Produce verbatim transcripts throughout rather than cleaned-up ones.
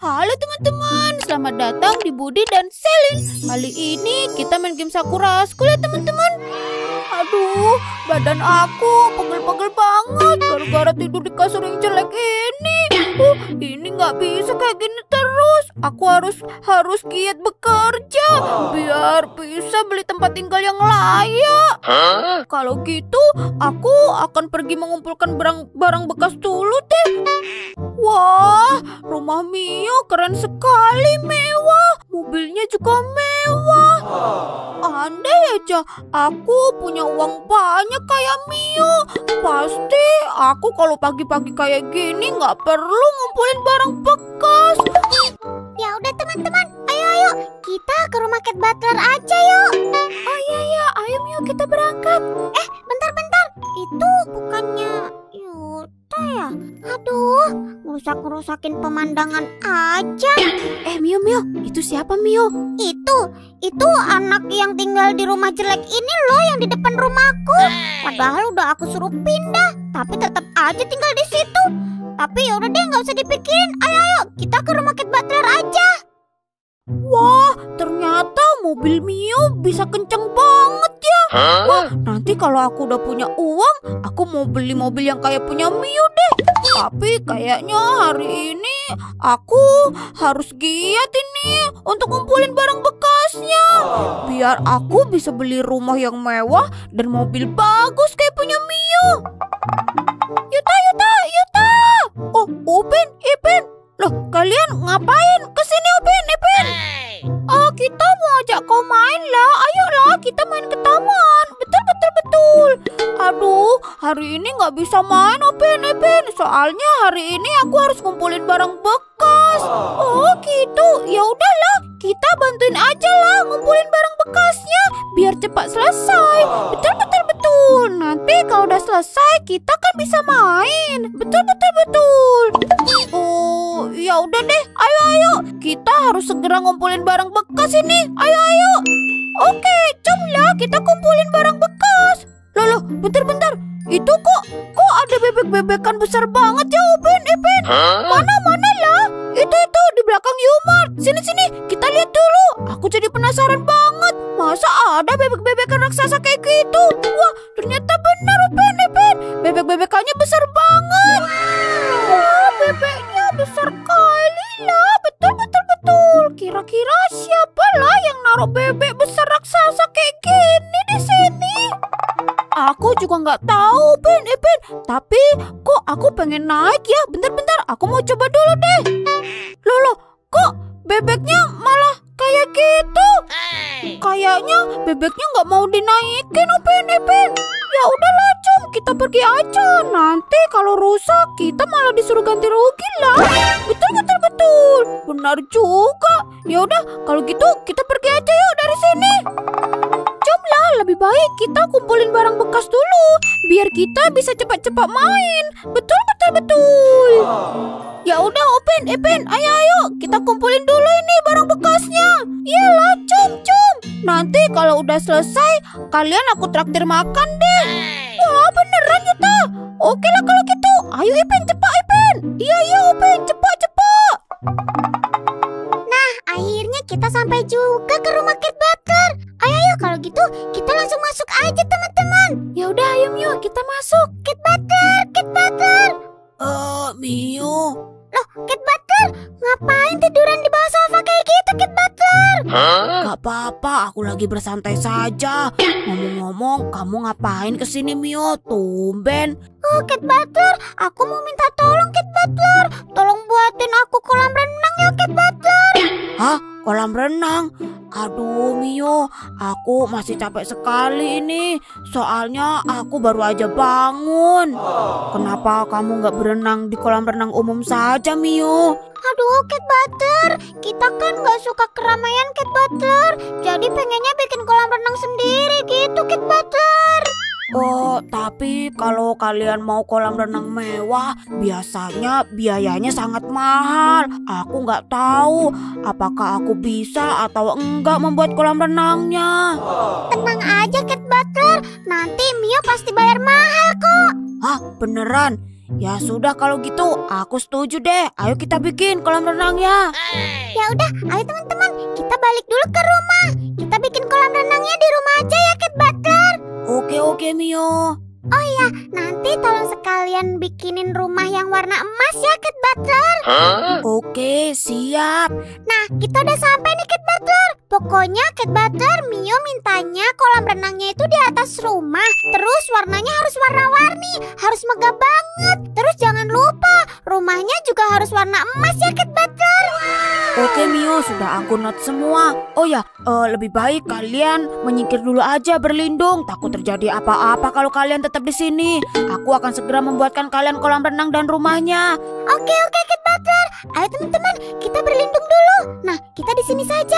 Halo teman-teman, selamat datang di Budi dan Selin. Kali ini kita main game Sakura School ya teman-teman. Aduh, badan aku pegel-pegel banget gara-gara tidur di kasur yang jelek ini. Uh, ini nggak bisa kayak gini terus. Aku harus harus giat bekerja biar bisa beli tempat tinggal yang layak. Huh? Kalau gitu, aku akan pergi mengumpulkan barang barang bekas dulu deh. Wah, rumah Mio keren sekali, mewah. Mobilnya juga mewah. Andai aja aku punya uang banyak kayak Mio, pasti aku kalau pagi-pagi kayak gini nggak perlu ngumpulin barang bekas. Ya udah teman-teman, ayo ayo kita ke rumah Cat Butler aja yuk. Oh iya ya, ayo Mio kita berangkat. Eh bentar-bentar, itu bukannya Yuta ya? Aduh, ngerusak-ngerusakin pemandangan aja. Eh Mio Mio, itu siapa Mio? Itu, itu anak yang tinggal di rumah jelek ini loh, yang di depan rumahku. Padahal udah aku suruh pindah, tapi tetap aja tinggal di situ. Tapi ya udah deh, nggak usah dipikirin. Ayo ayo, kita ke rumah Cat Butler aja. Wah, ternyata mobil Mio bisa kenceng banget ya. Wah, nanti kalau aku udah punya uang, aku mau beli mobil yang kayak punya Mio deh. Tapi kayaknya hari ini aku harus giat ini untuk ngumpulin barang bekasnya, biar aku bisa beli rumah yang mewah dan mobil bagus kayak punya Mio. Yuta, Yuta, Yuta. Oh, Upin, Ipin. Loh, kalian ngapain kesini Upin, Ipin? Oh, kita mau ajak kau main lah. Ayolah, kita main ke taman. Betul, betul, betul. Aduh, hari ini nggak bisa main Upin, Ipin. Soalnya hari ini aku harus ngumpulin barang bekas. Oh, gitu. Ya udahlah, kita bantuin aja lah ngumpulin barang bekasnya biar cepat selesai. Betul, betul, betul. Nanti kalau udah selesai kita kan bisa main. Betul, betul, betul. Oh, ya udah deh. Ayo, ayo. Kita harus segera ngumpulin barang bekas ini. Ayo, ayo. Oke, jomlah kita kumpulin barang bekas. Loh, loh, bentar-bentar. Itu kok, kok ada bebek-bebekan besar banget ya, Upin, Ipin? Mana, mana lah? Itu, itu, di belakang Yumart. Sini, sini, kita lihat dulu. Aku jadi penasaran banget. Masa ada bebek-bebekan raksasa kayak gitu? Wah, ternyata benar, Upin, Ipin. Bebek-bebekannya besar banget. Wah, bebeknya besar kali lah. Betul, betul, betul. Kira-kira siapa lah yang naruh bebek besar raksasa kayak gini di sini? Aku juga nggak tahu, Pin, Ipin. Tapi kok aku pengen naik ya? Bentar-bentar, aku mau coba dulu deh. Loh, loh, kok bebeknya malah kayak gitu? Kayaknya bebeknya nggak mau dinaikin, Upin, Ipin. Ya udahlah, Cum, kita pergi aja. Nanti kalau rusak, kita malah disuruh ganti rugi lah. Betul, betul, betul. Benar juga. Ya udah, kalau gitu kita pergi aja yuk dari sini. Jomlah, lebih baik kita kumpulin barang bekas dulu, biar kita bisa cepat-cepat main. Betul, betul, betul. Ya udah, Upin, Ipin, ayo, ayo, kita kumpulin dulu ini barang bekasnya. Iyalah, Cum, Cum. Nanti kalau udah selesai, kalian aku traktir makan deh. Wah, beneran Yuta. Oke lah kalau gitu. Ayo Ipin, cepat Ipin. Iya, iya Upin, cepat, cepat. Nah, akhirnya kita sampai juga ke rumah Cat Butler. Ayo, ayo, kalau gitu kita langsung masuk aja teman-teman. Ya udah, ayo Mio, kita masuk. Cat Butler, Cat Butler. Eh, uh, Mio. Loh, Cat Butler, ngapain tiduran di bawah sofa kayak gitu, Cat Butler? Hah? Gak apa-apa, aku lagi bersantai saja. Ngomong-ngomong, kamu ngapain kesini Mio? Tumben. Oh, Cat Butler, aku mau minta tolong, Cat Butler. Tolong buatin aku kolam renang ya, Cat Butler. Hah? Kolam renang? Aduh Mio, aku masih capek sekali ini. Soalnya aku baru aja bangun. Kenapa kamu gak berenang di kolam renang umum saja Mio? Aduh Cat Butler, kita kan gak suka keramaian Cat Butler. Jadi pengennya bikin kolam renang sendiri gitu Cat Butler. Oh, tapi kalau kalian mau kolam renang mewah, biasanya biayanya sangat mahal. Aku nggak tahu apakah aku bisa atau enggak membuat kolam renangnya. Tenang aja Cat Butler, nanti Mio pasti bayar mahal kok. Hah, beneran? Ya sudah kalau gitu, aku setuju deh. Ayo kita bikin kolam renangnya. Ya udah, ayo teman-teman, kita balik dulu ke rumah. Kita bikin kolam renangnya di rumah aja ya, Cat Butler. Oke oke Mio. Oh iya, nanti tolong sekalian bikinin rumah yang warna emas ya, Cat Butler. Oke, siap. Nah, kita udah sampai nih, Cat Butler. Pokoknya Cat Butler, Mio mintanya kolam renangnya itu di atas rumah. Terus warnanya harus warna-warni, harus megah banget. Terus jangan lupa, rumahnya juga harus warna emas ya, Cat Butler. Oke Mio, sudah aku note semua. Oh ya, eh, lebih baik kalian menyingkir dulu aja berlindung. Takut terjadi apa-apa kalau kalian tetap di sini. Aku akan segera membuatkan kalian kolam renang dan rumahnya. Oke oke Cat Butler. Ayo teman-teman, kita berlindung dulu. Nah, kita di sini saja.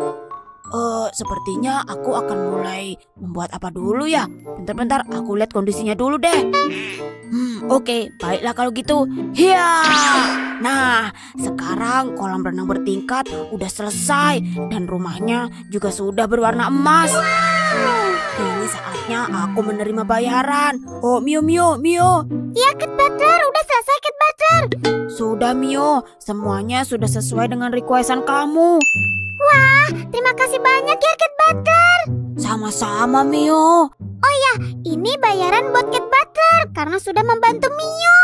Eh, sepertinya aku akan mulai membuat apa dulu ya. Bentar-bentar, aku lihat kondisinya dulu deh. Hmm, oke, baiklah kalau gitu. Hiya! Nah, sekarang kolam renang bertingkat udah selesai dan rumahnya juga sudah berwarna emas. Ini saatnya aku menerima bayaran. Oh, Mio, Mio, Mio. Iya, Cat Butler, udah selesai, Cat Butler. Sudah, Mio. Semuanya sudah sesuai dengan requestan kamu. Wah, terima kasih banyak ya, Cat Butler. Sama-sama, Mio. Oh ya, ini bayaran buat Cat Butler karena sudah membantu Mio.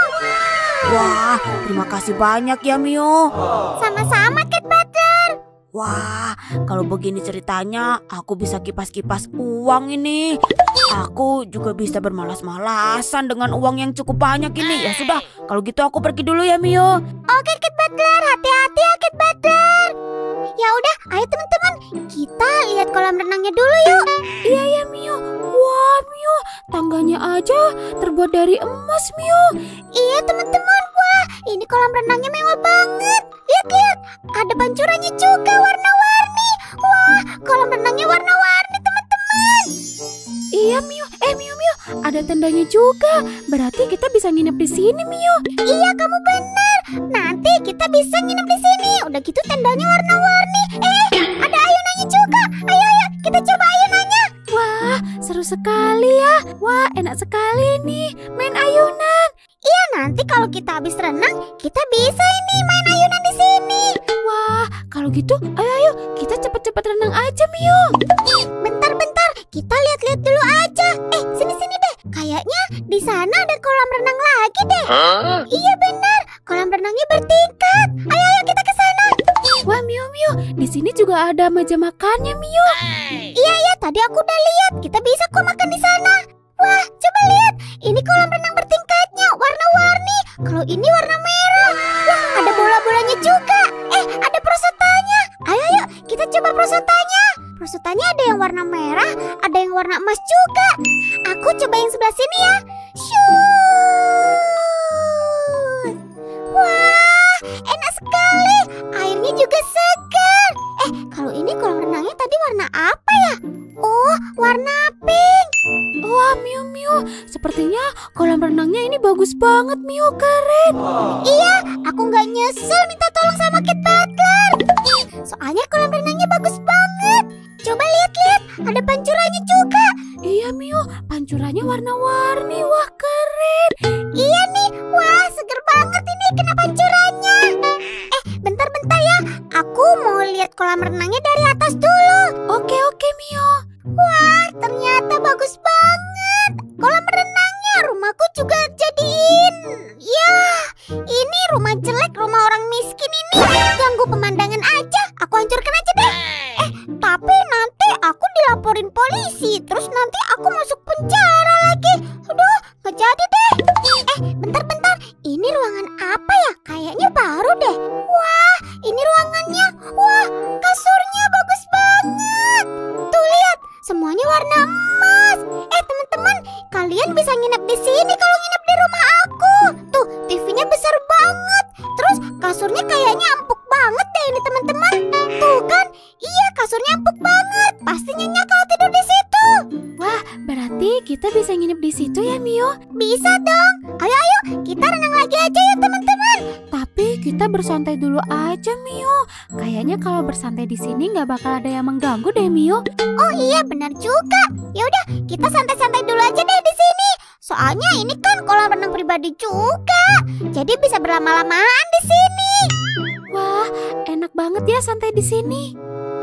Wah, terima kasih banyak ya, Mio. Sama-sama, Cat Butler. Wah, kalau begini ceritanya, aku bisa kipas-kipas uang ini. Aku juga bisa bermalas-malasan dengan uang yang cukup banyak ini. Ya sudah, kalau gitu aku pergi dulu ya, Mio. Oke, Cat Butler, hati-hati ya, Cat Butler. Ya udah, ayo teman-teman, kita lihat kolam renangnya dulu yuk. Iya ya, Mio. Wah, Mio, tangganya aja terbuat dari emas, Mio. Iya teman-teman, wah, ini kolam renangnya mewah banget. Lihat-lihat, ada pancurannya juga warna-warni. Wah, kolam renangnya warna-warni teman-teman. Iya, Mio. Eh, Mio, Mio, ada tendanya juga. Berarti kita bisa nginep di sini, Mio. Iya, kamu benar. Nanti kita bisa nginep di sini. Udah gitu tendanya warna-warni. Eh, ada ayunannya juga. Ayo, ayo, kita coba ayunannya. Wah, seru sekali ya. Wah, enak sekali nih main ayunan. Iya, nanti kalau kita habis renang, kita bisa ini main ayunan di sini. Wah, kalau gitu, ayo ayo kita cepet-cepet renang aja, Mio. Bentar-bentar, kita lihat-lihat dulu aja. Eh, sini-sini deh. Kayaknya di sana ada kolam renang lagi deh. Hah? Iya benar, kolam renangnya bertingkat. Ayo, ayo kita ke sana. Wah, Mio, Mio, di sini juga ada meja makannya, Mio. Iya, iya, tadi aku udah lihat. Kita bisa kok makan di sana. Wah, coba lihat. Ini kolam renang bertingkatnya, warna-warni. Kalau ini warna merah. Wah, ada bola-bolanya juga. Eh, ada prosotanya. Ayo, ayo, kita coba prosotanya. Prosotanya ada yang warna merah, ada yang warna emas juga. Aku coba yang sebelah sini ya. Shoot. Wah, enak sekali. Airnya juga segar. Eh, kalau ini kolam renangnya tadi warna apa ya? Oh, warna pink. Wah, Mio, Mio, sepertinya kolam renangnya ini bagus banget, Mio, keren. Iya, aku nggak nyesel minta tolong sama Cat Butler. Soalnya kolam renangnya bagus banget. Coba lihat-lihat, ada pancurannya juga. Iya, Mio, pancurannya warna-warni. Wah, keren. Iya nih, wah seger banget ini kena pancurannya. Eh, bentar-bentar ya, aku mau lihat kolam renangnya dari atas dulu. Oke, oke, Mio. Wah, ternyata bagus banget. Kolam renangnya rumahku juga jadiin. Ya, ini rumah jelek, rumah orang miskin ini. Ganggu pemandangan aja, aku hancurkan aja deh. Eh, tapi nanti aku dilaporin polisi. Terus nanti aku masuk penjara lagi. Aduh, gak jadi deh. Eh, bentar-bentar, ini ruangan apa ya? Kayaknya baru deh. Wah, ini ruangannya. Wah, kasurnya bagus banget. Tuh lihat, semuanya warna emas. Eh teman-teman, kalian bisa nginep di sini kalau nginep di rumah aku. Tuh, T V-nya besar banget. Terus kasurnya kayaknya empuk banget deh ini teman-teman. Tuh kan, iya kasurnya empuk banget. Pasti nyenyak kalau tidur di situ. Wah, berarti kita bisa nginep di situ ya, Mio? Bisa dong. Ayo ayo, kita renang lagi aja ya teman-teman. Tapi kita bersantai dulu aja, Mio. Kayaknya kalau bersantai di sini nggak bakal ada yang mengganggu deh, Mio. Oh iya benar juga. Ya udah, kita santai-santai dulu aja deh di sini. Soalnya ini kan kolam renang pribadi juga. Jadi bisa berlama-lamaan di sini. Wah, enak banget ya santai di sini.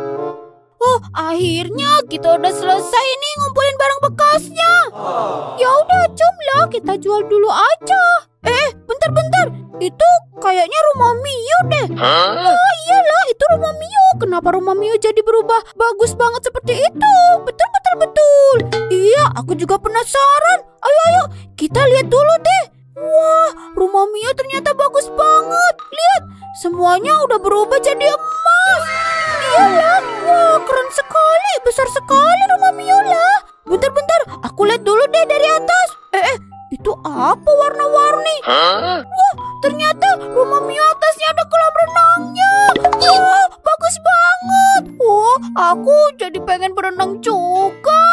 Oh, akhirnya kita udah selesai nih ngumpulin barang bekasnya. Ya udah, cum lah, kita jual dulu aja. Eh, bentar-bentar. Itu kayaknya rumah Mio deh. Oh iyalah, itu rumah Mio. Kenapa rumah Mio jadi berubah bagus banget seperti itu? Betul, betul, betul. Iya, aku juga penasaran. Ayo, ayo, kita lihat dulu deh. Wah, rumah Mio ternyata bagus banget. Lihat, semuanya udah berubah jadi emas. Iyalah, wah keren sekali, besar sekali rumah Mio lah. Bentar-bentar, aku lihat dulu deh dari atas. Eh, eh, itu apa warna-warni? Wah, ternyata rumah Mio atasnya ada kolam renangnya. Wah, bagus banget. Wah, aku jadi pengen berenang juga.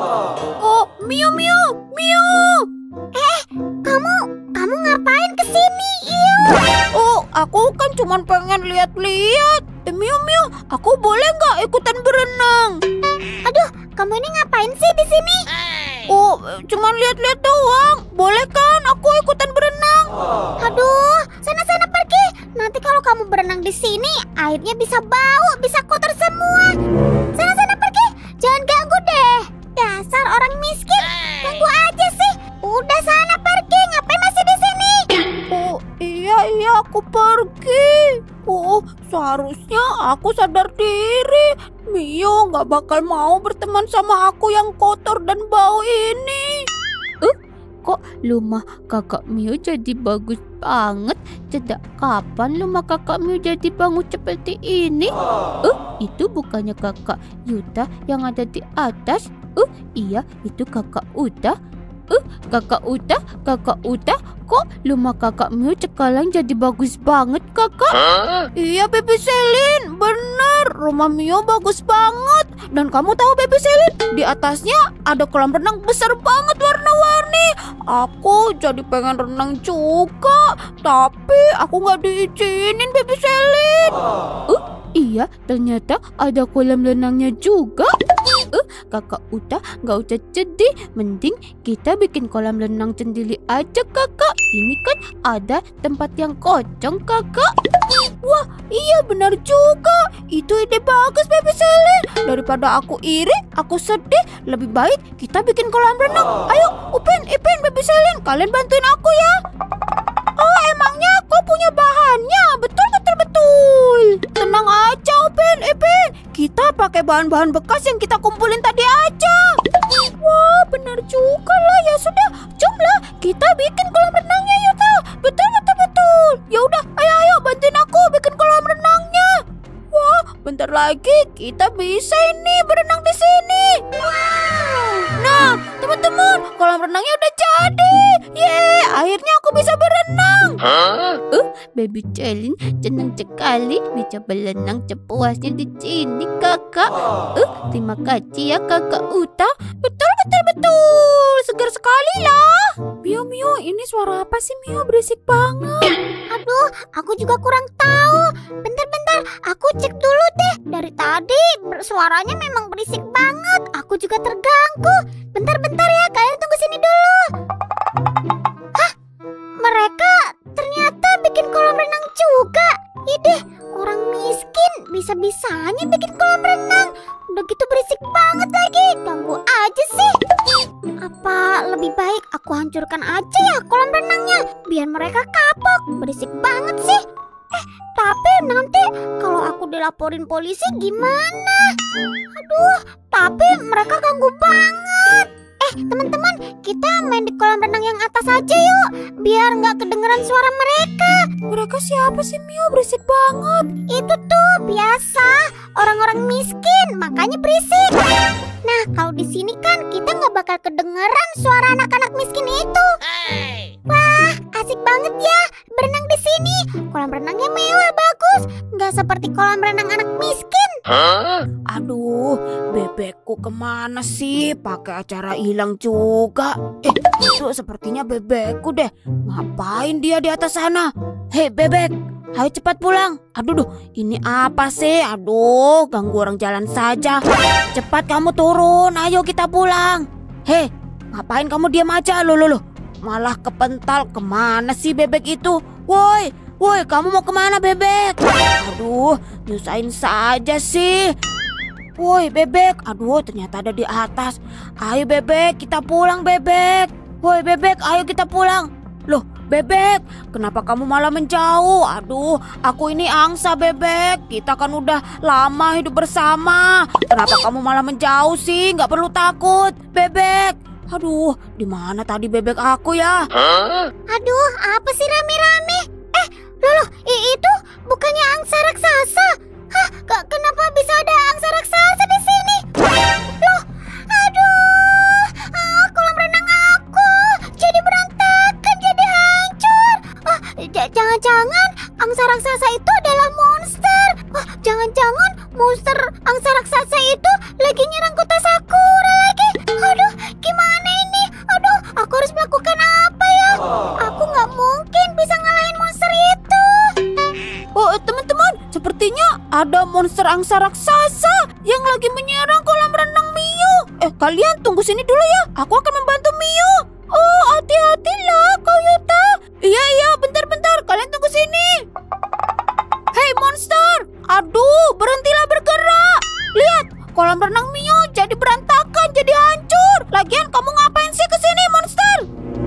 Oh, Mio, Mio, Mio. Eh, kamu, kamu ngapain kesini, Iyo? Oh, aku kan cuman pengen lihat-lihat. Eh, Mio, Mio, aku boleh nggak ikutan berenang? Aduh, kamu ini ngapain sih di sini? Oh, cuman lihat-lihat doang. Boleh kan aku ikutan berenang? Aduh, sana-sana pergi. Nanti kalau kamu berenang di sini, airnya bisa bau, bisa kotor semua. Sana-sana pergi. Jangan ganggu deh. Dasar orang miskin. Ganggu aja sih. Udah sana pergi. Ngapain masih di sini? Oh, iya, iya, aku pergi. Oh, seharusnya aku sadar diri. Mio nggak bakal mau berteman sama aku yang kotor dan bau ini. Eh, kok rumah kakak Mio jadi bagus banget? Sejak kapan rumah kakak Mio jadi bagus seperti ini? Eh, itu bukannya kakak Yuta yang ada di atas? Eh, iya, itu kakak Uta. Eh, kakak Uta, kakak Uta, kok rumah kakak Mio sekarang jadi bagus banget, kakak? Iya, Baby Selin, bener, rumah Mio bagus banget. Dan kamu tahu, Baby Selin, di atasnya ada kolam renang besar banget warna-warni. Aku jadi pengen renang juga, tapi aku nggak diizinin, Baby Selin. Uh, iya, ternyata ada kolam renangnya juga. Uh, kakak Uta nggak usah sedih, mending kita bikin kolam renang sendiri aja, kakak. Ini kan ada tempat yang kosong, kakak. Wah, iya benar juga. Itu ide bagus, Baby Selin. Daripada aku iri, aku sedih, lebih baik kita bikin kolam renang. Ayo, Upin, Ipin, Baby Selin, kalian bantuin aku ya. Oh, emangnya aku punya bahannya? Betul, betul, betul. Tenang aja, Upin, Ipin. Kita pakai bahan-bahan bekas yang kita kumpulin tadi aja. Wah, benar juga lah. Ya sudah, jomlah kita bikin kolam renangnya, Yuta. Betul, betul, betul. Ya udah, ayo, ayo bantuin aku bikin kolam renangnya. Wah, bentar lagi kita bisa ini berenang di sini. Nah, teman-teman, kolam renangnya udah jadi. Yeay, akhirnya aku bisa berenang. Uh, Baby Selin senang sekali bisa berenang sepuasnya di sini, kakak. Uh, terima kasih ya, kakak Uta. Betul, betul, betul. Segar sekali lah. Mio, Mio, ini suara apa sih, Mio? Berisik banget. Aduh, aku juga kurang tahu. Bentar-bentar, aku cek dulu deh. Dari tadi suaranya memang berisik banget. Aku juga terganggu. Bentar-bentar ya, kalian tunggu sini dulu. Hah? Mereka ternyata bikin kolam renang juga. Ideh, orang miskin bisa-bisanya bikin kolam renang. Udah gitu berisik banget lagi. Ganggu aja sih. Apa lebih baik aku hancurkan aja ya kolam renangnya, biar mereka kapok. Berisik banget sih. Eh, tapi nanti kalau aku dilaporin polisi gimana? Aduh, tapi mereka ganggu banget. Eh, teman-teman, kita main di kolam renang yang atas aja yuk, biar nggak kedengeran suara mereka. Mereka siapa sih, Mio? Berisik banget. Itu tuh biasa orang-orang miskin, makanya berisik. Nah, kalau di sini kan kita nggak bakal kedengeran suara anak-anak miskin itu. Wah, asik banget ya berenang di sini. Kolam renangnya mewah, bagus, nggak seperti kolam renang anak miskin. Aduh, bebekku kemana sih? Pakai acara hilang juga. Eh, itu sepertinya bebekku deh. Ngapain dia di atas sana? Hei bebek, ayo cepat pulang. Aduh, duh, ini apa sih? Aduh, ganggu orang jalan saja. Cepat kamu turun, ayo kita pulang. Hei, ngapain kamu diam aja? Loh, loh, loh. Malah kepental. Kemana sih bebek itu? Woi, woi, kamu mau kemana bebek? Aduh, nyusahin saja sih. Woi bebek, aduh ternyata ada di atas. Ayo bebek, kita pulang bebek. Woi bebek, ayo kita pulang. Loh bebek, kenapa kamu malah menjauh? Aduh, aku ini angsa bebek. Kita kan udah lama hidup bersama. Kenapa kamu malah menjauh sih? Gak perlu takut bebek. Aduh, di mana tadi bebek aku ya? Aduh, apa sih rame-rame? Eh, loh, loh, itu bukannya angsa raksasa? Hah, kok kenapa bisa ada angsa raksasa di sini? Loh, aduh, ah, kolam renang aku jadi berantakan, jadi hancur. Ah, jangan-jangan angsa raksasa itu adalah monster. Wah, jangan-jangan monster angsa raksasa itu lagi nyerang kota Sakura lagi. Aduh, gimana ini? Aduh, aku harus melakukan apa ya? Aku nggak mungkin bisa ngalahin monster itu. Oh teman-teman, sepertinya ada monster angsa raksasa yang lagi menyerang kolam renang Mio. Eh kalian tunggu sini dulu ya, aku akan membantu Mio. Oh hati-hatilah kau Yuta. Iya iya, bentar-bentar, kalian tunggu sini. Hei monster, aduh berhentilah bergerak. Lihat, kolam renang Mio jadi berantakan, jadi hancur. Lagian kamu ngapain sih kesini monster?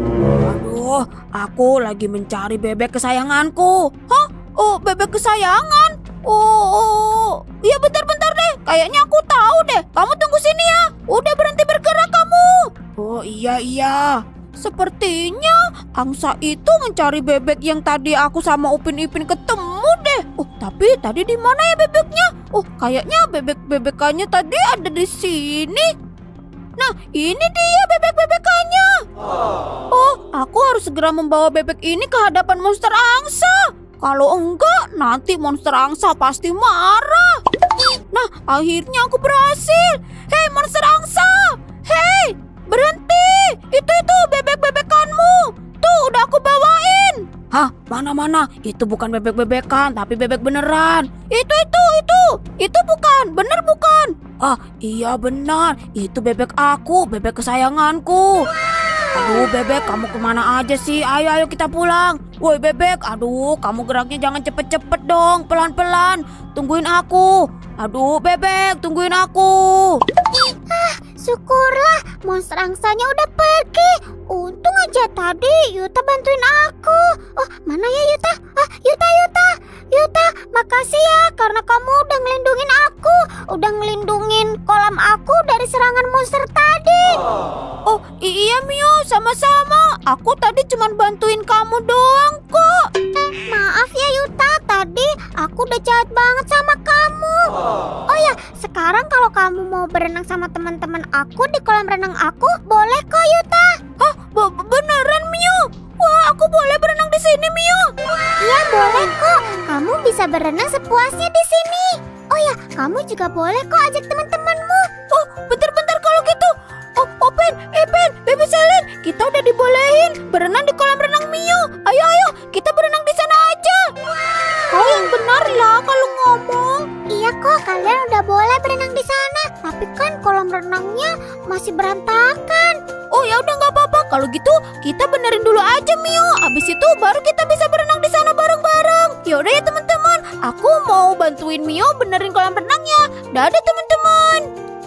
Aduh, aku lagi mencari bebek kesayanganku. Hah? Oh, bebek kesayangan? Oh, oh. Iya bentar-bentar deh, kayaknya aku tahu deh. Kamu tunggu sini ya, udah berhenti bergerak kamu. Oh iya iya. Sepertinya angsa itu mencari bebek yang tadi aku sama Upin Ipin ketemu deh. Oh, tapi tadi di mana ya bebeknya? Oh, kayaknya bebek-bebekannya tadi ada di sini. Nah, ini dia bebek-bebekannya. Oh, aku harus segera membawa bebek ini ke hadapan monster angsa. Kalau enggak, nanti monster angsa pasti marah. Nah, akhirnya aku berhasil. Hei monster angsa, hei, berhenti. Itu-itu bebek-bebekanmu. Tuh, udah aku bawain. Hah, mana-mana? Itu bukan bebek-bebekan, tapi bebek beneran. Itu, itu, itu. Itu bukan, bener bukan? Ah, iya benar. Itu bebek aku, bebek kesayanganku. Aduh bebek, kamu kemana aja sih? Ayo ayo kita pulang. Woi bebek, aduh kamu geraknya jangan cepet-cepet dong, pelan-pelan. Tungguin aku. Aduh bebek, tungguin aku. Ah, syukurlah monster angsanya udah pergi. Untung aja tadi Yuta bantuin aku. Oh mana ya Yuta? Ah Yuta Yuta Yuta, makasih ya karena kamu udah ngelindungin aku, udah ngelindungin kolam aku dari serangan monster tadi. Oh iya Mio, sama-sama. Aku tadi cuma bantuin kamu doang kok. Maaf ya Yuta, tadi aku udah jahat banget sama kamu. Oh ya, sekarang kalau kamu mau berenang sama teman-teman aku di kolam renang aku, boleh kok Yuta. Hah, beneran Mio? Wah, aku boleh berenang di sini Mio? Iya boleh kok, kamu bisa berenang sepuasnya di sini. Oh ya, kamu juga boleh kok ajak teman-temanmu. Oh, bentar-bentar kalau gitu. Oh, Open, Ipin, Baby Selin, kita udah dibolehin berenang di kolam renang Mio. Ayo, ayo, kita berenang di sana aja. Kau yang benar lah kalau ngomong. Iya kok, kalian udah boleh berenang di sana. Tapi kan kolam renangnya masih berantakan. Oh ya udah nggak apa-apa. Kalau gitu kita benerin dulu aja Mio. Abis itu baru kita bisa berenang di sana bareng-bareng. Yaudah ya teman-teman, aku mau bantuin Mio benerin kolam renangnya. Dadah teman-teman.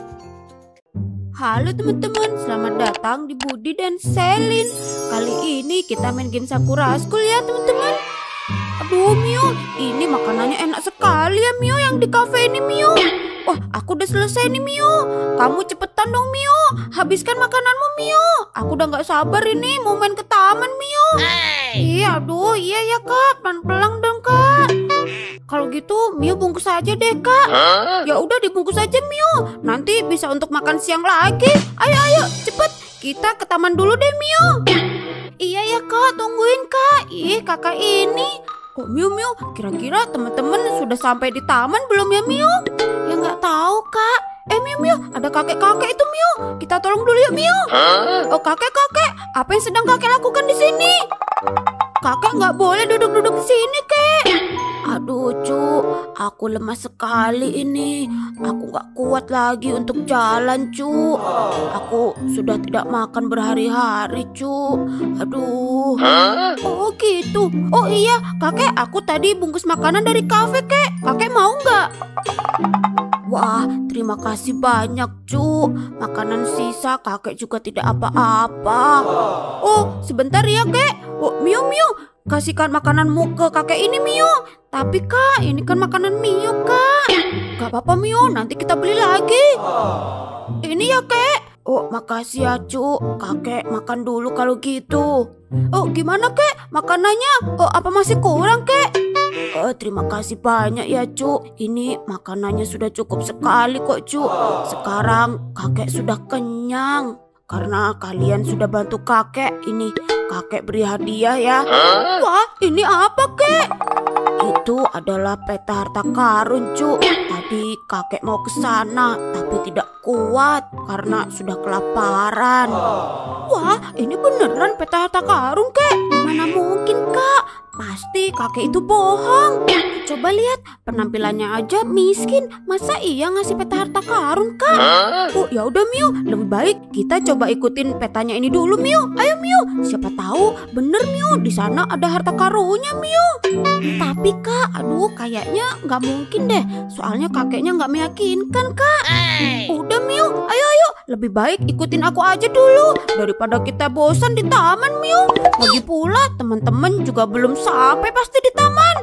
Halo teman-teman, selamat datang di Budi dan Selin. Kali ini kita main game Sakura School ya teman-teman. Aduh Mio, ini makanannya enak sekali ya Mio yang di cafe ini Mio. Wah, aku udah selesai nih Mio. Kamu cepetan dong Mio, habiskan makananmu Mio. Aku udah gak sabar ini mau main ke taman Mio. Iya, aduh, iya ya kak, pelan-pelan dong kak. Kalau gitu Mio bungkus aja deh kak. Ya udah dibungkus aja Mio, nanti bisa untuk makan siang lagi. Ayo ayo cepet, kita ke taman dulu deh Mio. Iya ya kak, tungguin kak. Ih kakak ini. Oh Mio Mio, kira-kira teman-teman sudah sampai di taman belum ya Mio? Ya nggak tahu kak. Eh Mio Mio, ada kakek-kakek itu Mio. Kita tolong dulu ya Mio. Oh kakek-kakek, apa yang sedang kakek lakukan di sini? Kakek nggak boleh duduk-duduk di sini kek. Aduh, Cu, aku lemas sekali ini. Aku gak kuat lagi untuk jalan, Cu. Aku sudah tidak makan berhari-hari, Cu. Aduh. Oh gitu. Oh iya, kakek, aku tadi bungkus makanan dari kafe, kek. Kakek mau nggak? Wah, terima kasih banyak, Cu. Makanan sisa kakek juga tidak apa-apa. Oh, sebentar ya, kek. Oh, Mio, Mio, kasihkan makananmu ke kakek ini, Mio. Tapi, Kak, ini kan makanan Mio, Kak. Gak apa-apa, Mio, nanti kita beli lagi. Ini ya, kek. Oh, makasih ya, Cu. Kakek makan dulu kalau gitu. Oh, gimana, kek? Makanannya? Oh, apa masih kurang, kek? Oh, terima kasih banyak ya, Cu. Ini makanannya sudah cukup sekali kok, Cu. Sekarang kakek sudah kenyang. Karena kalian sudah bantu kakek, ini kakek beri hadiah ya. Wah, ini apa, kek? Itu adalah peta harta karun, Cu. Tadi kakek mau ke sana, tapi tidak kuat karena sudah kelaparan. Wah, ini beneran peta harta karun, kek? Mana mungkin, Kak? Pasti kakek itu bohong. Coba lihat, penampilannya aja miskin. Masa iya ngasih peta harta karun, Kak? Oh, ya udah, Mio. Lebih baik kita coba ikutin petanya ini dulu, Mio. Ayo, Mio. Siapa tahu bener, Mio. Di sana ada harta karunnya, Mio. Tapi, Kak, aduh, kayaknya nggak mungkin deh. Soalnya kakeknya nggak meyakinkan, Kak. Udah, Mio. Ayo, ayo. Lebih baik ikutin aku aja dulu daripada kita bosan di taman, Mio. Lagi pula teman-teman juga belum sampai pasti di taman.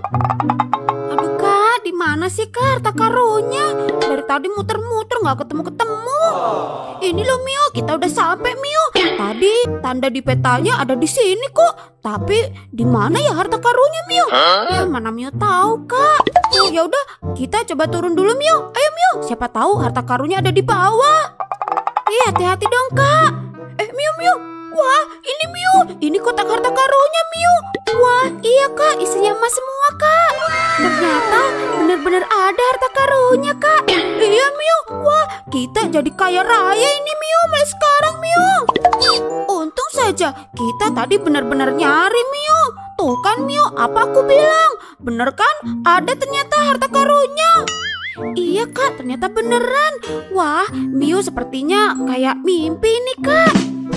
Aduh, Kak, di mana sih, Kak, harta karunnya? Dari tadi muter-muter nggak ketemu-ketemu. Ini loh, Mio, kita udah sampai, Mio. Tadi tanda di petanya ada di sini kok. Tapi di mana ya harta karunnya, Mio? Ya mana Mio tahu, Kak. Oh, ya udah, kita coba turun dulu, Mio. Ayo, Mio. Siapa tahu harta karunnya ada di bawah. Eh, hati-hati dong, Kak. Eh, Mio, Mio. Wah, ini Mio. Ini kotak harta karunnya, Mio. Wah, iya, Kak. Isinya emas semua, Kak. Ternyata benar-benar ada harta karunnya, Kak. Iya, Mio. Wah, kita jadi kaya raya ini, Mio. Mulai sekarang, Mio. Untung saja kita tadi benar-benar nyari, Mio. Tuh kan, Mio. Apa aku bilang? Bener kan? Ada ternyata harta karunnya. Iya, Kak, ternyata beneran. Wah, Mio sepertinya kayak mimpi nih, Kak.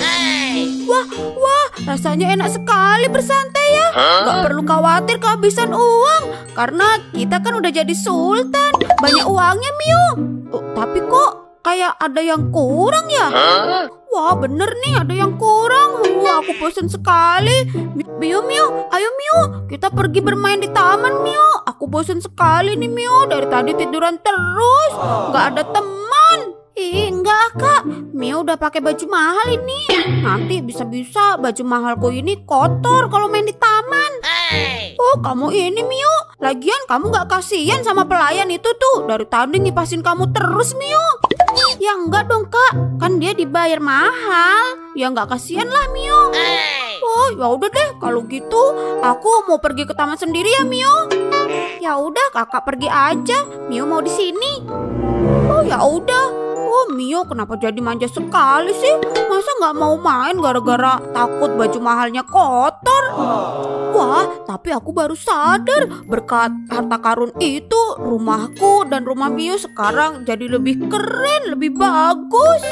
Wah, wah, rasanya enak sekali bersantai ya. Gak perlu khawatir kehabisan uang. Karena kita kan udah jadi sultan. Banyak uangnya, Mio. Oh, tapi kok kayak ada yang kurang ya? Wah, bener nih, ada yang kurang. Wah, aku bosan sekali. Mio, Mio, ayo Mio, kita pergi bermain di taman, Mio. Aku bosan sekali nih, Mio. Dari tadi tiduran terus, nggak ada teman. Ih, enggak, Kak. Mio udah pakai baju mahal ini. Nanti bisa-bisa baju mahalku ini kotor kalau main di taman. Oh, kamu ini, Mio. Lagian kamu nggak kasihan sama pelayan itu tuh. Dari tadi ngipasin kamu terus, Mio. Ya enggak dong, Kak. Kan dia dibayar mahal. Ya nggak kasihan lah, Mio. Oh, ya udah deh. Kalau gitu, aku mau pergi ke taman sendiri ya, Mio. Ya udah, Kakak pergi aja. Mio mau di sini. Oh, ya udah. Oh, Mio kenapa jadi manja sekali sih? Masa nggak mau main gara-gara takut baju mahalnya kotor? Wah, tapi aku baru sadar berkat harta karun itu rumahku dan rumah Mio sekarang jadi lebih keren, lebih bagus.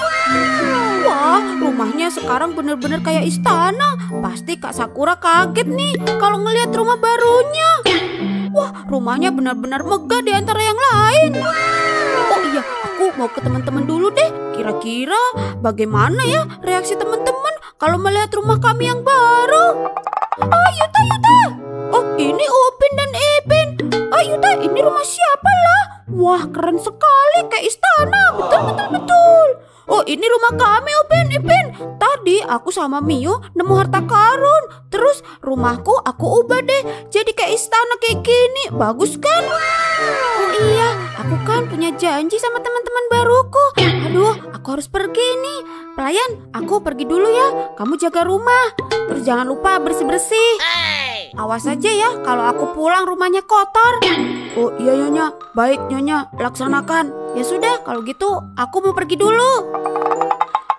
Wah, rumahnya sekarang bener-bener kayak istana. Pasti Kak Sakura kaget nih kalau ngelihat rumah barunya. Wah, rumahnya benar-benar megah di antara yang lain. Oh iya, aku mau ke teman-teman dulu deh. Kira-kira bagaimana ya reaksi teman-teman kalau melihat rumah kami yang baru? Oh, Yuta, Yuta. Oh, ini Upin dan Ipin. Oh, Yuta, ini rumah siapa lah? Wah, keren sekali, kayak istana. Betul, betul, betul. Oh, ini rumah kami, Upin, Ipin. Tadi aku sama Mio nemu harta karun. Terus rumahku aku ubah deh jadi kayak istana kayak gini. Bagus kan? Oh iya, aku kan punya janji sama teman-teman baruku. Aduh, aku harus pergi nih. Pelayan, aku pergi dulu ya. Kamu jaga rumah. Terus jangan lupa bersih-bersih. Awas aja ya kalau aku pulang rumahnya kotor. Oh iya, Nyonya. Baik, Nyonya. Laksanakan. Ya sudah, kalau gitu aku mau pergi dulu.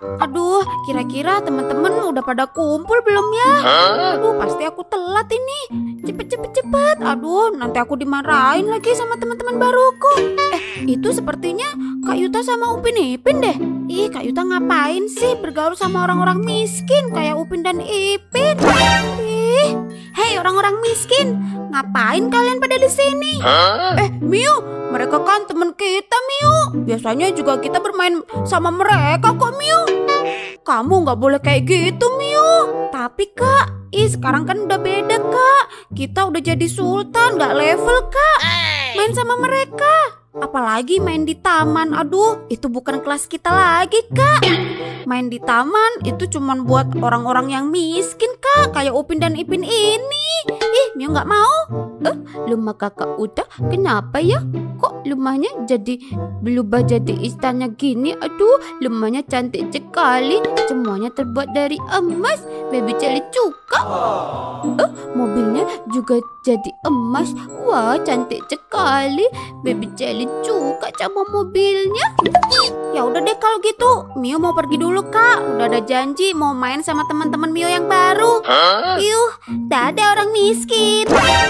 Aduh, kira-kira teman-teman udah pada kumpul belum ya? Aduh, pasti aku telat ini. Cepet, cepet, cepet. Aduh, nanti aku dimarahin lagi sama teman-teman baruku. Eh, itu sepertinya Kak Yuta sama Upin Ipin deh. Ih, Kak Yuta ngapain sih bergaul sama orang-orang miskin kayak Upin dan Ipin? Ih, hei orang-orang miskin, ngapain kalian pada di sini? Eh, Mio, mereka kan teman kita, Mio. Biasanya juga kita bermain sama mereka kok, Mio. Kamu nggak boleh kayak gitu, Mio. Tapi Kak, ih sekarang kan udah beda, Kak. Kita udah jadi sultan, nggak level, Kak. Main sama mereka. Apalagi main di taman. Aduh, itu bukan kelas kita lagi, Kak. Main di taman itu cuman buat orang-orang yang miskin, Kak. Kayak Upin dan Ipin ini. Ih, Mio nggak mau. Eh, rumah kakak udah kenapa ya? Kok rumahnya jadi berubah jadi istana gini? Aduh, rumahnya cantik sekali. Semuanya terbuat dari emas. Baby Jelly juga. Eh, mobilnya juga jadi emas. Wah, cantik sekali. Baby Jelly juga sama mobilnya. Ya udah deh kalau gitu, Mio mau pergi dulu, Kak. Udah ada janji mau main sama teman-teman Mio yang baru. Yuh, dadah orang miskin.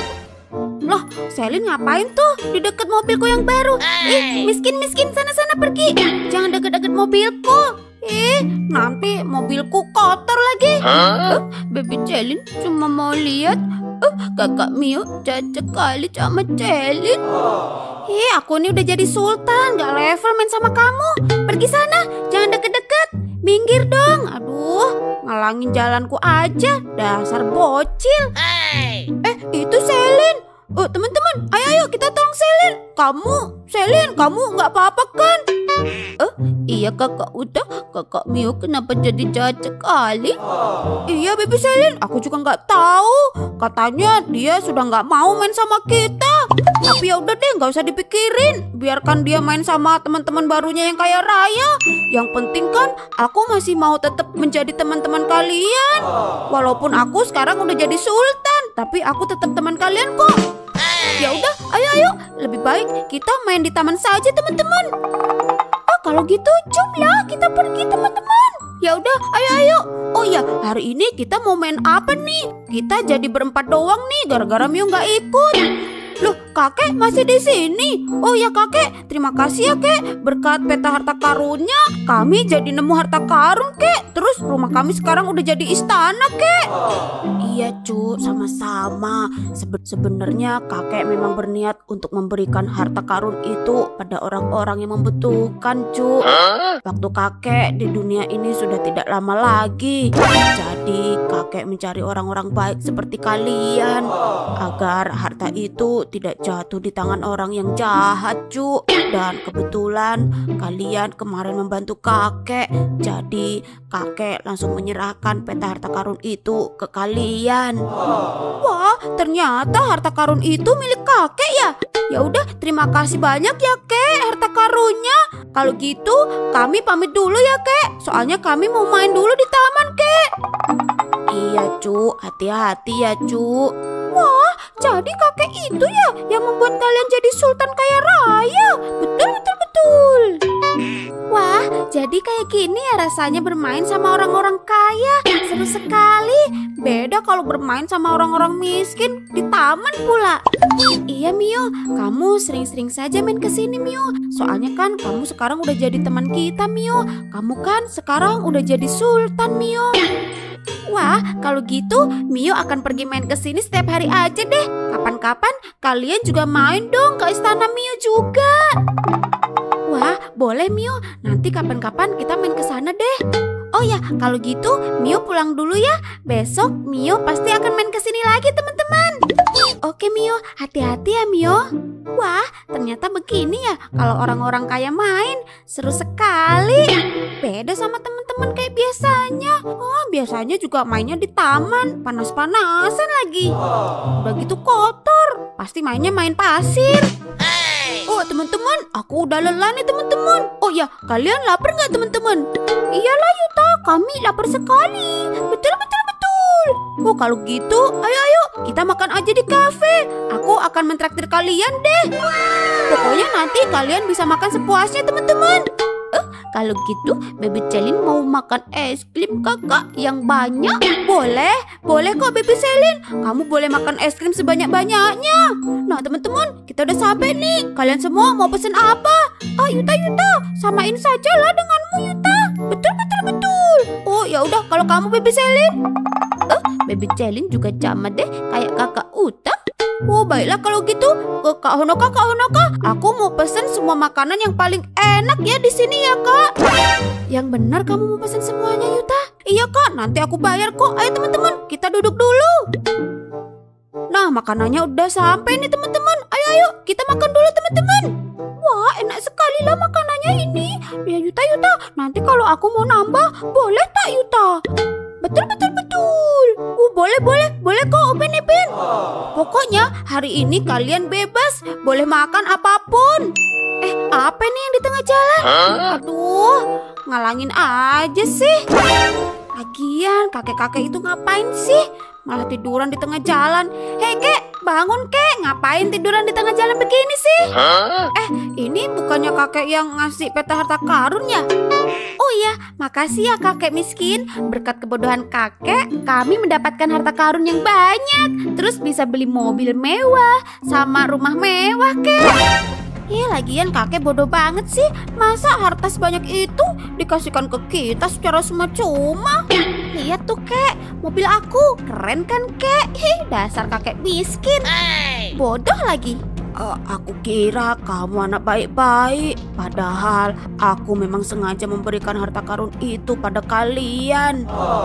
Loh, Selin ngapain tuh di dekat mobilku yang baru? Ih, miskin-miskin, sana-sana pergi. Jangan deket-deket mobilku. Ih, nanti mobilku kotor lagi. Uh, Baby Celin cuma mau lihat. Uh, kakak Mio cocok kali sama Celin. Ih, aku ini udah jadi sultan, gak level main sama kamu. Pergi sana, jangan deket-deket. Minggir dong. Aduh, ngalangin jalanku aja. Dasar bocil. Eh, itu Selin. Oh, teman-teman, ayo ayo kita tolong Selin. Kamu, Selin, kamu nggak apa-apa kan? Eh, iya kakak udah. Kakak Mio kenapa jadi jahat sekali? Iya, Baby Selin, aku juga nggak tahu. Katanya dia sudah nggak mau main sama kita. Tapi ya udah deh, nggak usah dipikirin. Biarkan dia main sama teman-teman barunya yang kaya raya. Yang penting kan, aku masih mau tetap menjadi teman-teman kalian. Walaupun aku sekarang udah jadi sultan, tapi aku tetap teman kalian kok. Ya udah, ayo ayo, lebih baik kita main di taman saja teman-teman. Oh kalau gitu, cumlah kita pergi teman-teman. Ya udah, ayo ayo. Oh ya, hari ini kita mau main apa nih? Kita jadi berempat doang nih, gara-gara Mio nggak ikut. Loh, kakek masih di sini. Oh ya kakek, terima kasih ya kek. Berkat peta harta karunnya, kami jadi nemu harta karun kek. Terus rumah kami sekarang udah jadi istana kek. Iya cu, sama-sama. Sebe- Sebenarnya kakek memang berniat untuk memberikan harta karun itu pada orang-orang yang membutuhkan cu. Waktu kakek di dunia ini sudah tidak lama lagi. Jadi kakek mencari orang-orang baik seperti kalian, agar harta itu tidak jatuh di tangan orang yang jahat cu. Dan kebetulan kalian kemarin membantu kakek, jadi kakek langsung menyerahkan peta harta karun itu ke kalian. Wah, ternyata harta karun itu milik kakek ya. Ya udah, terima kasih banyak ya kek harta karunnya. Kalau gitu kami pamit dulu ya kek. Soalnya kami mau main dulu di taman kek. Iya cu, hati-hati ya cu. Wah, jadi kakek itu ya yang membuat kalian jadi sultan kaya raya. Betul, betul, betul. Wah, jadi kayak gini ya rasanya bermain sama orang-orang kaya. Seru sekali. Beda kalau bermain sama orang-orang miskin di taman pula. Iya Mio, kamu sering-sering saja main ke sini Mio. Soalnya kan kamu sekarang udah jadi teman kita Mio. Kamu kan sekarang udah jadi sultan Mio. Wah, kalau gitu Mio akan pergi main ke sini setiap hari aja deh. Kapan-kapan kalian juga main dong ke istana Mio juga. Wah, boleh Mio. Nanti kapan-kapan kita main ke sana deh. Oh ya, kalau gitu Mio pulang dulu ya. Besok Mio pasti akan main ke sini lagi teman-teman. Oke Mio, hati-hati ya Mio. Wah, ternyata begini ya kalau orang-orang kaya main. Seru sekali. Beda sama teman-teman kayak biasanya. Oh, biasanya juga mainnya di taman, panas-panasan lagi. Udah gitu kotor. Pasti mainnya main pasir. Oh teman-teman, aku udah lelah nih teman-teman. Oh ya, kalian lapar nggak teman-teman? Iyalah Yuta, kami lapar sekali. Betul betul betul. Oh kalau gitu, ayo ayo kita makan aja di kafe. Aku akan mentraktir kalian deh. Pokoknya nanti kalian bisa makan sepuasnya teman-teman. Eh, Kalau gitu Baby Celin mau makan es krim kakak yang banyak. Boleh, boleh kok Baby Celin. Kamu boleh makan es krim sebanyak-banyaknya. Nah teman-teman, kita udah sampai nih. Kalian semua mau pesen apa? Ah Yuta, Yuta, samain saja lah denganmu Yuta. Betul, betul, betul. Oh ya udah, kalau kamu Baby Celin. Eh, Baby Celin juga sama deh kayak kakak Uta. Oh baiklah kalau gitu, ke Kak Honoka, Kak Honoka, aku mau pesen semua makanan yang paling enak ya di sini ya kak. Yang benar kamu mau pesen semuanya Yuta? Iya kak, nanti aku bayar kok. Ayo teman-teman, kita duduk dulu. Nah makanannya udah sampai nih teman-teman. Ayo ayo kita makan dulu teman-teman. Wah enak sekali lah makanannya ini. Ya Yuta, Yuta, nanti kalau aku mau nambah boleh tak Yuta? Betul, betul, betul. Uh, boleh, boleh, boleh kok Upin Ipin. Pokoknya hari ini kalian bebas, boleh makan apapun. Eh, apa nih yang di tengah jalan? Aduh, ngalangin aja sih. Lagian kakek-kakek itu ngapain sih? Malah tiduran di tengah jalan. Hei kek, bangun kek, ngapain tiduran di tengah jalan begini sih? Eh, ini bukannya kakek yang ngasih peta harta karun ya? Oh iya, makasih ya kakek miskin. Berkat kebodohan kakek, kami mendapatkan harta karun yang banyak. Terus bisa beli mobil mewah sama rumah mewah kek. Ih, lagian kakek bodoh banget sih. Masa harta sebanyak itu dikasihkan ke kita secara cuma-cuma? Lihat tuh kek, mobil aku keren kan kek? Ih, dasar kakek miskin. Bodoh lagi. Uh, aku kira kamu anak baik-baik. Padahal aku memang sengaja memberikan harta karun itu pada kalian.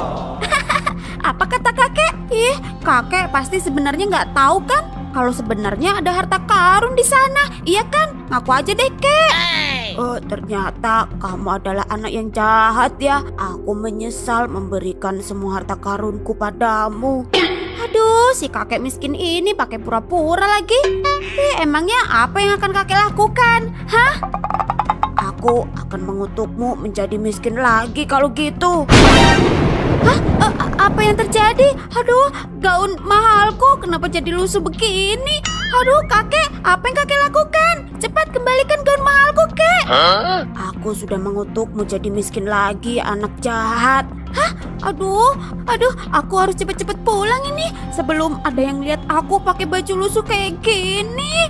Apa kata kakek? Ih, kakek pasti sebenarnya nggak tahu kan? Kalau sebenarnya ada harta karun di sana, iya kan? Ngaku aja deh, kek. Oh, ternyata kamu adalah anak yang jahat ya. Aku menyesal memberikan semua harta karunku padamu. Aduh, si kakek miskin ini pakai pura-pura lagi. Eh, emangnya apa yang akan kakek lakukan? Hah? Aku akan mengutukmu menjadi miskin lagi kalau gitu. Hah? A apa yang terjadi? Aduh, gaun mahalku kenapa jadi lusuh begini? Aduh, kakek, apa yang kakek lakukan? Cepat kembalikan gaun mahalku, kek. Huh? Aku sudah mengutukmu jadi miskin lagi, anak jahat. Hah? Aduh, aduh, aku harus cepet-cepet pulang ini sebelum ada yang lihat aku pakai baju lusuh kayak gini.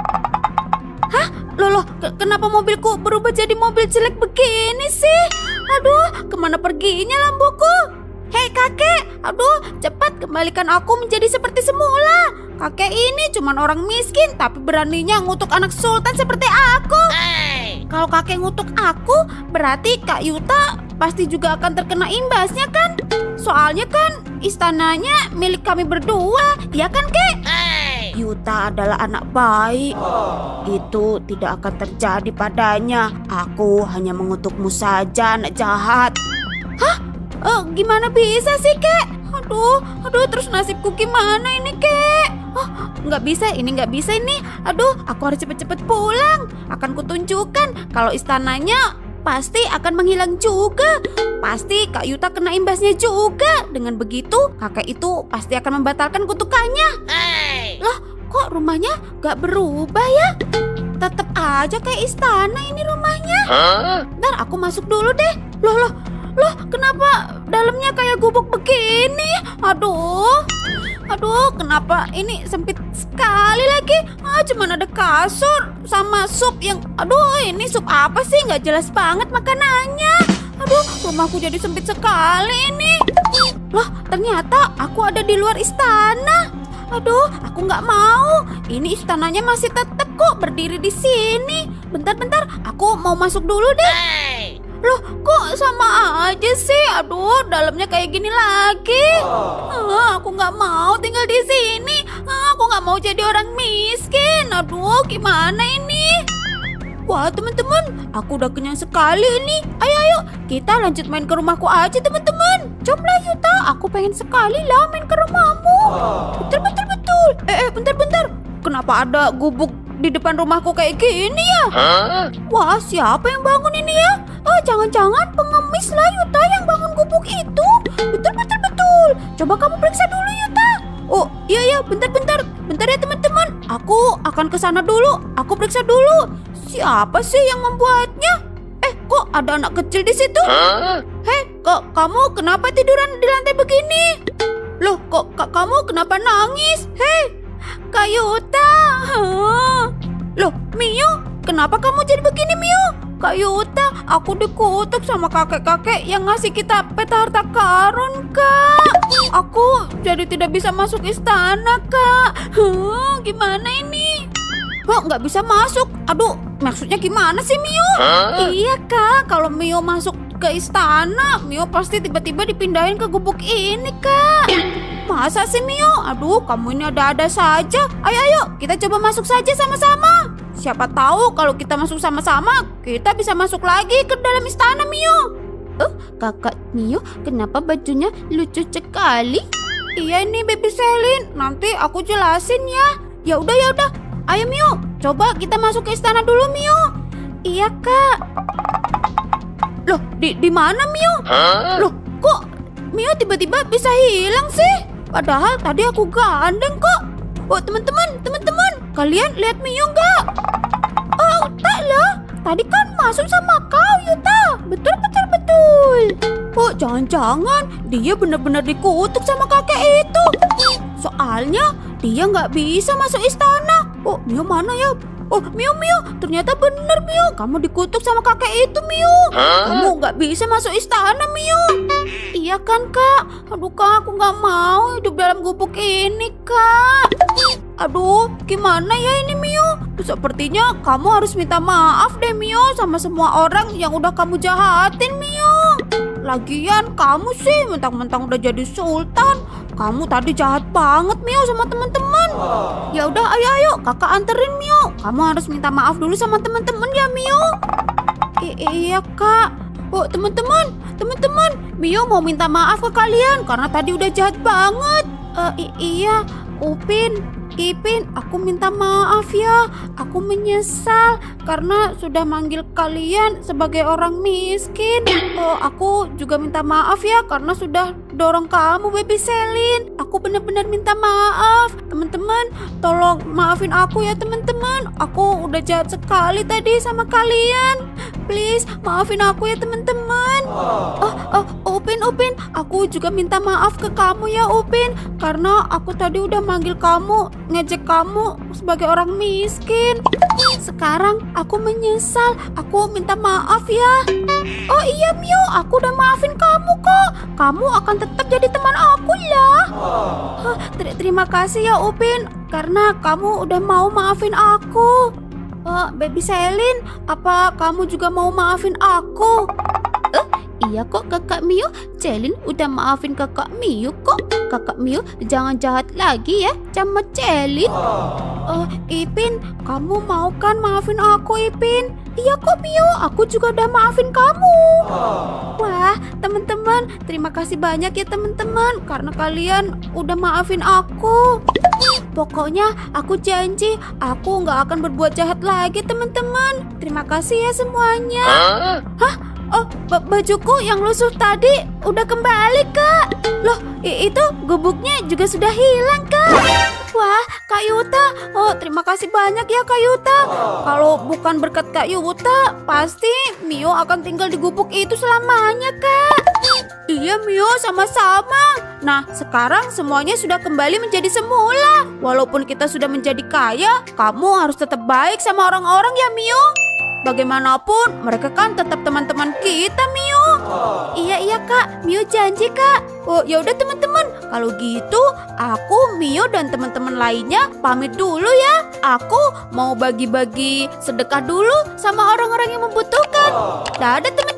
Hah? Loh, loh, ke kenapa mobilku berubah jadi mobil jelek begini sih? Aduh, kemana perginya lampuku? Hei kakek, aduh, cepat kembalikan aku menjadi seperti semula. Kakek ini cuma orang miskin, tapi beraninya ngutuk anak sultan seperti aku. Hey. Kalau kakek ngutuk aku, berarti Kak Yuta pasti juga akan terkena imbasnya kan? Soalnya kan istananya milik kami berdua, ya kan kek? Hey. Yuta adalah anak baik. Oh. Itu tidak akan terjadi padanya. Aku hanya mengutukmu saja, anak jahat. Hah? Oh, gimana bisa sih, kek? Aduh, aduh, terus nasibku gimana ini, kek? Oh, nggak bisa, ini nggak bisa ini. Aduh, aku harus cepet-cepet pulang. Akan kutunjukkan kalau istananya pasti akan menghilang juga. Pasti Kak Yuta kena imbasnya juga. Dengan begitu, kakek itu pasti akan membatalkan kutukannya. Hey. Lah, kok rumahnya nggak berubah ya? Tetap aja kayak istana ini rumahnya. Huh? Ntar aku masuk dulu deh. Loh, loh. Loh, kenapa dalamnya kayak gubuk begini? Aduh, aduh, kenapa ini sempit sekali lagi? Ah, cuman ada kasur sama sup yang, aduh, ini sup apa sih? Nggak jelas banget makanannya. Aduh, rumahku jadi sempit sekali ini. Loh, ternyata aku ada di luar istana. Aduh, aku nggak mau. Ini istananya masih tetap kok berdiri di sini. Bentar-bentar, aku mau masuk dulu deh. Loh, kok sama aja sih? Aduh, dalamnya kayak gini lagi. Ah, aku nggak mau tinggal di sini. Ah, aku nggak mau jadi orang miskin. Aduh, gimana ini? Wah, teman-teman, aku udah kenyang sekali nih. Ayo, ayo, kita lanjut main ke rumahku aja, teman-teman. Cobalah Yuta, aku pengen sekali lah main ke rumahmu. Betul, betul, betul. Eh, eh, bentar, bentar. Kenapa ada gubuk di depan rumahku kayak gini ya? Huh? Wah, siapa yang bangun ini ya? Oh, jangan-jangan pengemis lah Yuta yang bangun gubuk itu. Betul, betul, betul. Coba kamu periksa dulu Yuta. Oh, iya, iya, bentar-bentar. Bentar ya teman-teman. Aku akan ke sana dulu. Aku periksa dulu. Siapa sih yang membuatnya? Eh, kok kok ada anak kecil di situ? Hei, kok kamu kenapa tiduran di lantai begini? Loh, kok ka kamu kenapa nangis? Hei, Kak Yuta. Huh. Loh, Mio, kenapa kamu jadi begini, Mio? Kak Yuta, aku dikutuk sama kakek-kakek yang ngasih kita peta harta karun, Kak. Aku jadi tidak bisa masuk istana, Kak. Huh, gimana ini? Oh, nggak bisa masuk. Aduh, maksudnya gimana sih, Mio? Huh? Iya, Kak. Kalau Mio masuk ke istana, Mio pasti tiba-tiba dipindahin ke gubuk ini, Kak. Masa sih, Mio? Aduh, kamu ini ada-ada saja. Ayo, ayo, kita coba masuk saja sama-sama. Siapa tahu kalau kita masuk sama-sama, kita bisa masuk lagi ke dalam istana, Mio. Oh, kakak Mio, kenapa bajunya lucu sekali? Iya, ini Baby Selin. Nanti aku jelasin ya. Ya udah, ya udah. Ayo Mio, coba kita masuk ke istana dulu, Mio. Iya, Kak. Loh, di di mana Mio? Huh? Loh, kok Mio tiba-tiba bisa hilang sih? Padahal tadi aku gandeng kok. Oh, teman-teman, teman-teman, kalian lihat Mio nggak? Oh, tak lah. Tadi kan masuk sama kau, Yuta. Betul, betul, betul. Oh, jangan-jangan dia benar-benar dikutuk sama kakek itu. Soalnya dia nggak bisa masuk istana. Oh, Mio mana ya? Oh, Mio, Mio, ternyata benar, Mio. Kamu dikutuk sama kakek itu, Mio. Huh? Kamu nggak bisa masuk istana, Mio. Iya kan, Kak? Aduh, Kak, aku nggak mau hidup dalam gubuk ini, Kak. Aduh, gimana ya ini, Mio? Sepertinya kamu harus minta maaf deh, Mio, sama semua orang yang udah kamu jahatin, Mio. Lagian kamu sih mentang-mentang udah jadi sultan. Kamu tadi jahat banget, Mio, sama teman-teman. Ya udah, ayo ayo, kakak anterin Mio. Kamu harus minta maaf dulu sama teman-teman ya, Mio. I iya, Kak. Oh, teman-teman, teman-teman, Mio mau minta maaf ke kalian karena tadi udah jahat banget. Uh, iya, Upin, Ipin, aku minta maaf ya. Aku menyesal karena sudah manggil kalian sebagai orang miskin. Oh, aku juga minta maaf ya karena sudah dorong kamu, Baby Selin. Aku benar-benar minta maaf. Teman-teman, tolong maafin aku ya, teman-teman. Aku udah jahat sekali tadi sama kalian. Please, maafin aku ya, teman-teman. Oh, oh, Upin, Upin, aku juga minta maaf ke kamu ya, Upin. Karena aku tadi udah manggil kamu, ngejek kamu sebagai orang miskin. Sekarang aku menyesal. Aku minta maaf ya. Oh iya, Mio, aku udah maafin kamu kok. Kamu akan tetap jadi teman aku lah. Huh, ter terima kasih ya, Upin, karena kamu udah mau maafin aku. Oh, Baby Selin, apa kamu juga mau maafin aku? Eh, iya kok, kakak Mio. Selin udah maafin kakak Mio kok. Kakak Mio, jangan jahat lagi ya sama Selin. Oh, Ipin, kamu mau kan maafin aku, Ipin? Iya kok, Mio, aku juga udah maafin kamu. Wah, teman-teman, terima kasih banyak ya teman-teman, karena kalian udah maafin aku. Pokoknya aku janji aku nggak akan berbuat jahat lagi, teman-teman. Terima kasih ya semuanya. Hah? Oh, bajuku yang lusuh tadi udah kembali, Kak. Loh, itu gubuknya juga sudah hilang, Kak. Wah, Kak Yuta. Oh, terima kasih banyak ya, Kak Yuta. Kalau bukan berkat Kak Yuta, pasti Mio akan tinggal di gubuk itu selamanya, Kak. Iya, Mio, sama-sama. Nah, sekarang semuanya sudah kembali menjadi semula. Walaupun kita sudah menjadi kaya, kamu harus tetap baik sama orang-orang ya, Mio. Bagaimanapun, mereka kan tetap teman-teman kita, Mio. Iya, iya, Kak. Mio janji, Kak. Oh, ya udah teman-teman. Kalau gitu, aku, Mio, dan teman-teman lainnya pamit dulu ya. Aku mau bagi-bagi sedekah dulu sama orang-orang yang membutuhkan. Dadah, teman-teman.